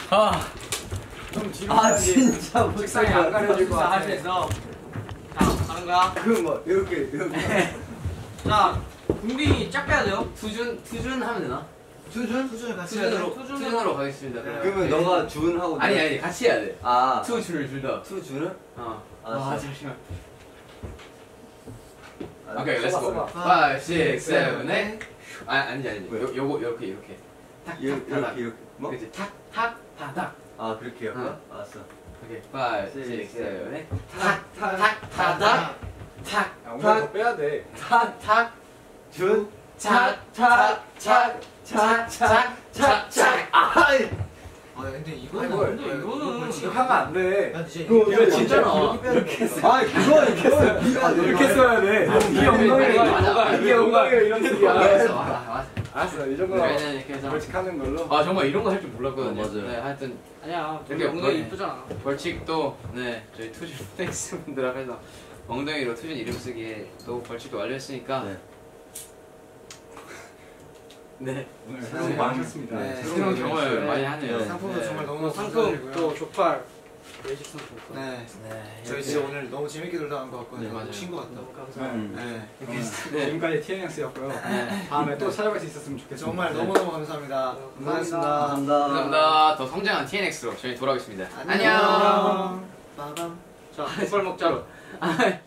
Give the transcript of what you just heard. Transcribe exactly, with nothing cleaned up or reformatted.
아, 좀 뒤로 아 진짜 책상에 안 가려질 것 같아. 하면서 자 가는 거야. 그뭐 이렇게 이렇게. 자 궁디 짝 빼야 돼요. 투준 투준 하면 되나? 투준? 수준을 같이 해야 돼. 투준으로 투준으로 가겠습니다. 네. 그러면 너가 준 하고 아니 아니 같이 해야 돼. 아 투준을 둘다. 투준을? 어. 알았어. 아 잠시만. 아, 오케이 렛츠 고. 써봐. five, six, seven, eight. 아 아니지 아니지. 요 요거 이렇게 이렇게. 탁 이렇게 탁 타닥. 이렇게 이렇게 뭐? 그렇지 탁탁 타닥. 아 그렇게 할까? 응. 알았어. 오케이 five, six, six, seven, eight. 탁, 탁탁 타닥. 탁 야, 엉덩이 더 빼야 돼. 탁탁 준? 착착착착착착착. 아이. 아 근데 아, 이거는 이걸 근데 이거는 이거 하면 안 돼. 난 진짜 그거 이거 진짜잖아. 이렇게 했어. 아 그거 이렇게 써. 이렇게 써야 돼. 이 엉덩이가 뭐가 이게 엉덩이가 이런 식이야. 알았어 알았어. 알았어, 이 정도 네, 이렇게 해서. 벌칙하는 걸로. 아 정말 이런 거 할 줄 몰랐거든요. 어, 맞아요. 네 하여튼 아니야. 이렇게 엉덩이 벌- 이쁘잖아. 벌칙도 네 저희 투준 땡스 분들 앞에서 엉덩이로 투준 이름 쓰기에 또 벌칙도 완료했으니까 네. 네 오늘 네. 수고 많으셨습니다. 네. 새로운 경험을 네. 많이 하네요. 네. 상품도 네. 정말 너무 상품 감사드리고요. 또 족발 외식 상품. 네. 네. 저희 진짜 오늘 너무 재밌게 놀다 간 것 같거든요. 네, 맞아요. 친구 같다. 너무 감사합니다. 음. 네. 오늘 네. 지금까지 티엔엑스였고요. 네. 다음에 또 찾아갈 수 있었으면 좋겠어요. 정말 네. 너무너무 감사합니다. 고생하셨습니다. 감사합니다. 감사합니다. 더 성장한 티엔엑스로 저희 돌아오겠습니다. 안녕. 안녕. 빠밤. 자, 족발 먹자. 아,